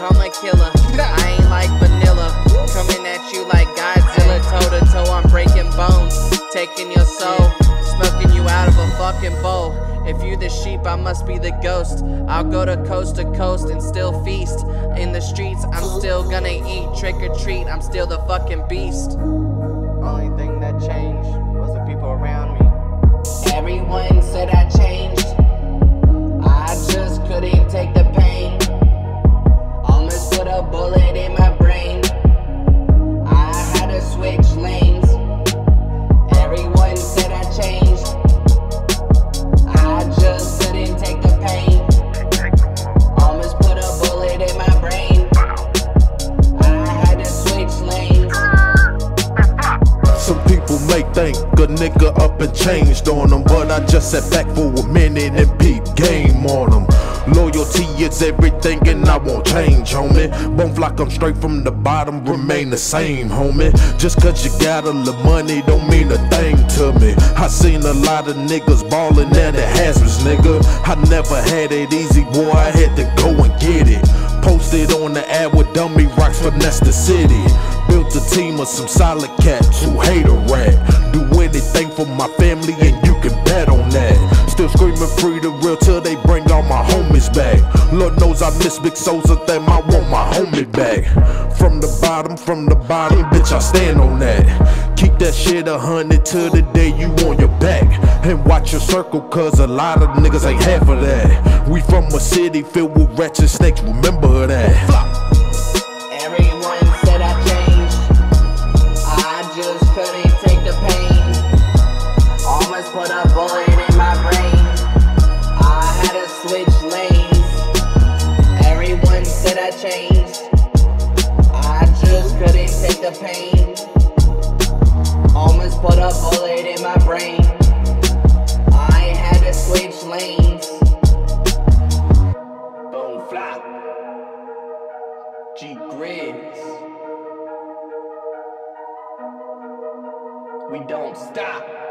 I'm a killer. I ain't like vanilla, coming at you like Godzilla. Toe to toe, I'm breaking bones, taking your soul, smoking you out of a fucking bowl. If you the sheep, I must be the ghost. I'll go to coast and still feast. In the streets, I'm still gonna eat. Trick or treat, I'm still the fucking beast. Only thing that changed was the people around me. Everyone said I changed, I just couldn't take the pain. Almost put a bullet in my brain, I had to switch lanes. Everyone said I changed, I just couldn't take the pain. Almost put a bullet in my brain, I had to switch lanes. Some people may think a nigga up and changed on them, but I just sat back for a minute and peep game on them. Loyalty is everything and I won't change, homie. Both like I'm straight from the bottom, remain the same, homie. Just cause you got a little money don't mean a thing to me. I seen a lot of niggas ballin' and it hazards, nigga. I never had it easy, boy, I had to go and get it. Posted on the ad with dummy rocks, finesse the city. Built a team of some solid cats who hate a rat. Do anything for my family and you can bet on that. Still screaming free the real till they bring all my homies back. Lord knows I miss Big Sosa, them I want my homie back. From the bottom, bitch I stand on that. Keep that shit 100 till the day you on your back. And watch your circle cause a lot of niggas ain't half of that. We from a city filled with rats and snakes, remember that. Everyone said I changed, I just couldn't take the pain. Almost put a bullet in my brain, I had to switch lanes. Everyone said I changed, I just couldn't take the pain. Almost put a bullet in my brain, I had to switch lanes. Boom flop, G Grizz, we don't stop.